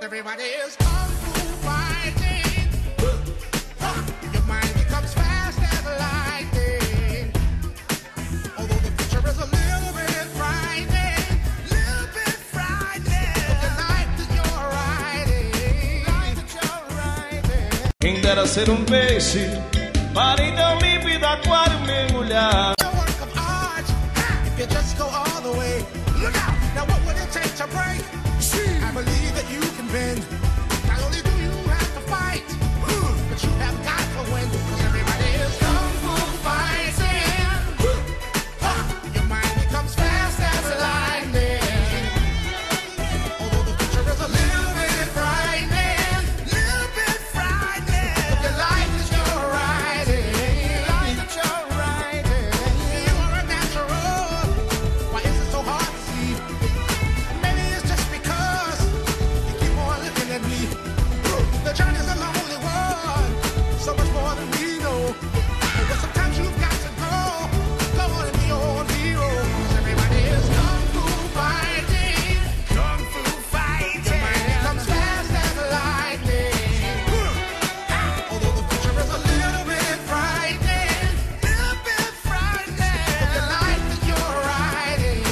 Everybody is kung fu fighting. Your mind becomes fast as lightning. Although the future is a little bit frightening, the life that you're riding. Quem dera ser peixe, para então límpido aquário mergulhar. Your work of art, if you just go all the way. Look out! Now what would it take to break? I believe that you can bend. Not only do you have to fight, but you have got to win. 'Cause everybody is kung fu fighting. Your mind becomes fast as lightning. Although the future is a little bit frightening, but your life is your riding. You are a natural. Why is it so hard to see? Maybe it's just because you keep on looking at me. The journey's a lonely one, so much more than we know. But sometimes you've got to go on and be your own hero. 'Cause everybody is kung fu fighting. Your mind becomes fast as lightning. Although the future is a little bit frightening, but the life that you're riding.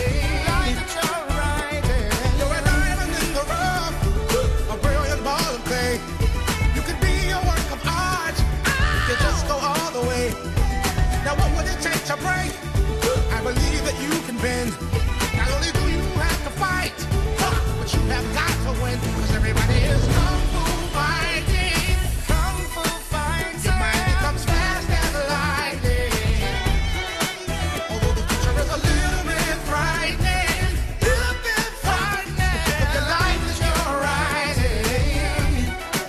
You're a diamond in the rough, a brilliant ball of clay. You could be a work of art if you just go all the way. Now what would it take to break? I believe that you can bend. Not only do you have to fight, but you have got to win. 'Cause everybody is kung fu fighting. Your mind becomes fast as lightning. Although the future is a little bit frightening, but your life is your riding.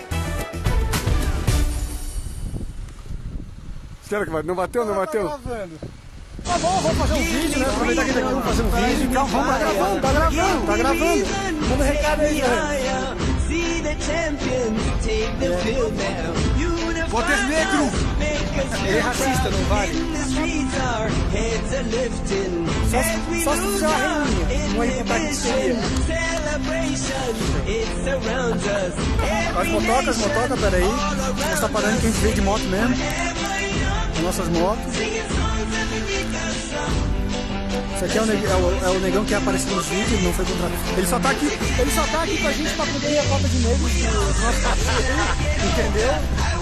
Será que vai? Não bateu? Não bateu? Tá bom, vamos fazer um vídeo, né? Aproveitar que vamos fazer um vídeo. Calma, tá gravando. Manda um recado aí, Bota esse negro! Ele é racista, não vale? Só se fizer uma reininha, uma reportagem. As motocas, peraí. A gente tá parando que a gente veio de moto mesmo. As nossas motos. Isso aqui é o negão que apareceu nos vídeos, não foi contratado. Ele só tá aqui com a gente pra cumprir a Copa de Negros do nosso partido, entendeu?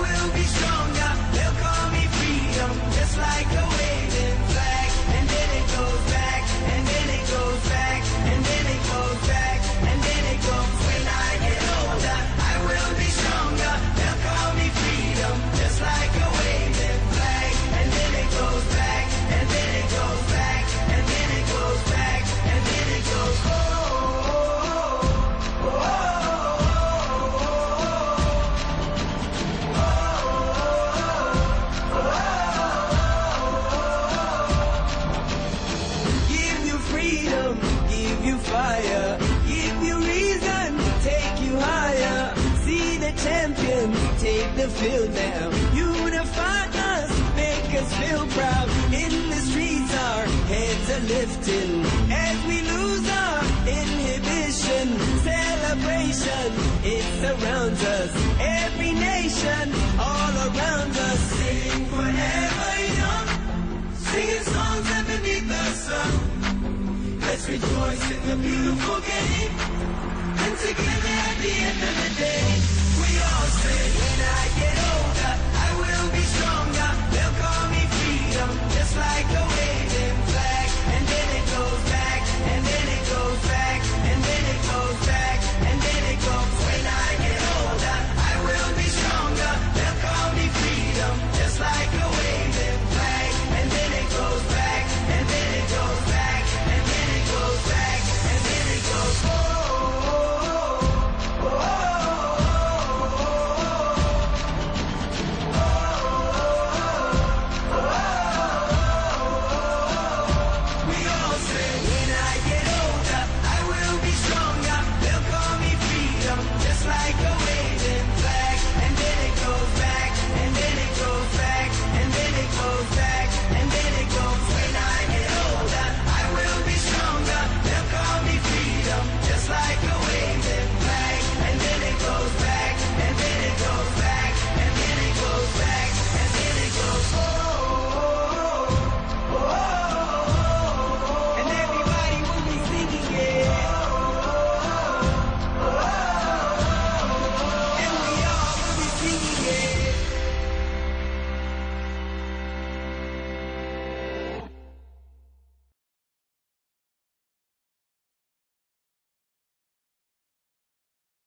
Fire, give you reason to take you higher. See the champions take the field now. Unify us, make us feel proud. In the streets our heads are lifting as we lose our inhibition. Celebration, it surrounds us. Every nation, all around us. Sing forever young, singing songs underneath the sun. Let's rejoice in the beautiful game, and together at the end of the day, we all say, when I get older, I will be stronger. They'll call me freedom, just like